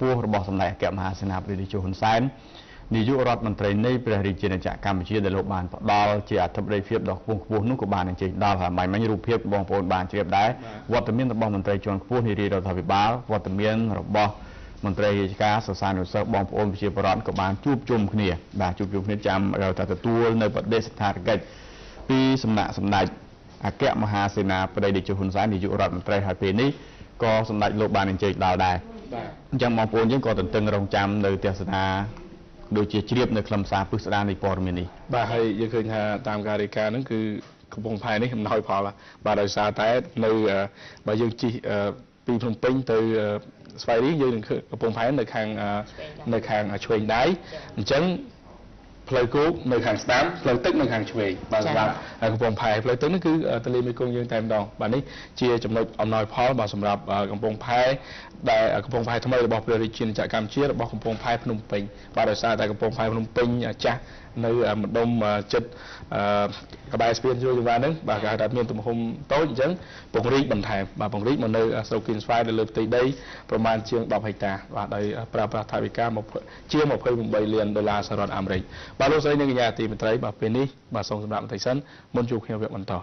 ពោះរបស់សម្ដេចអគ្គមហាសេនាបតីតេជោហ៊ុនសែននាយករដ្ឋមន្ត្រីនៃព្រះរាជាណាចក្រកម្ពុជាដែលលោកបានផ្ដល់ជាអធិបតីភាពដ៏ខ្ពង់ខ្ពស់នោះក៏បានអញ្ជើញដល់ហើយមិញរូបភាពបងប្អូនបានជ្រាបដែរវត្តមានរបស់មន្ត្រីជាន់ខ្ពស់នារីរដ្ឋាភិបាលវត្តមានរបស់មន្ត្រីរាជការសិស្សានុសិស្សបងប្អូនប្រជាពលរដ្ឋក៏បានជួបជុំគ្នាបាទជួបជុំគ្នាចាំតែទទួលនៅបដិសេដ្ឋារកិច្ចពីសំណាក់សម្ដេចអគ្គមហាសេនាបតីតេជោហ៊ុនសែននាយករដ្ឋមន្ត្រីហើយពេលនេះក៏សម្ដេចលោកបានអញ្ជើញដល់ដែរអញ្ចឹងបងប្អូនយើងក៏ទន្ទឹងរង់ចាំនៅទស្សនាដូចជាជ្រាបនៅខ្លឹមសារពិស្ដារនៃព័ត៌មាននេះបាទហើយយើងឃើញថាតាមការរាយការណ៍ហ្នឹងគឺកំពង់ផែនេះអំណោយផលបាទដោយសារតែនៅបើយើងជិះពីភ្នំពេញទៅស្វាយរៀងយើងនឹងកំពង់ផែនៅខាងឆ្វេងដៃអញ្ចឹងផ្លូវគោកនៅខាងស្ដាំផ្លូវទឹកនៅខាងឆ្វេងបាទសម្រាប់កំពង់ផែផ្លូវទឹកនេះគឺទន្លេមេគង្គយើងតែម្ដងបាទនេះជាចំណុចអំណោយផលបាទសម្រាប់កំពង់ផែដែលកំពង់ផែថ្មីរបស់ព្រះរាជាណាចក្រកម្ពុជារបស់កំពង់ផែភ្នំពេញបាទដោយសារតែកំពង់ផែភ្នំពេញចាស់នៅម្ដុំចិត្តក្បែរស្ពានជួរចង្វាហ្នឹងបាទគេហៅថាមានទំហំតូចអញ្ចឹងពង្រីកបន្ថែមបាទពង្រីកមកនៅស្រុកគៀនស្វាយនៅលើផ្ទៃដីប្រមាណជាង10ហិកតាបាទដោយប្រើប្រាស់ថវិកាជាង$28 លានសហរដ្ឋអាមេរិកបាទលោកស្រីនិងកញ្ញាទីមេត្រីបាទពេលនេះបាទសូមសម្រាប់បន្តិចសិនមុនជួបគ្នាវគ្គបន្ត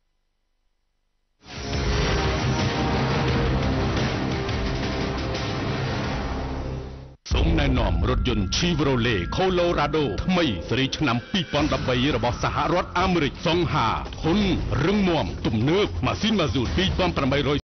សូមណែនាំរថយន្ត Chevrolet Colorado ថ្មីស៊េរីឆ្នាំ2013របស់សហរដ្ឋអាមេរិកសង្ហាធន់រឹងមាំទំនើបម៉ាស៊ីន Mazut 2800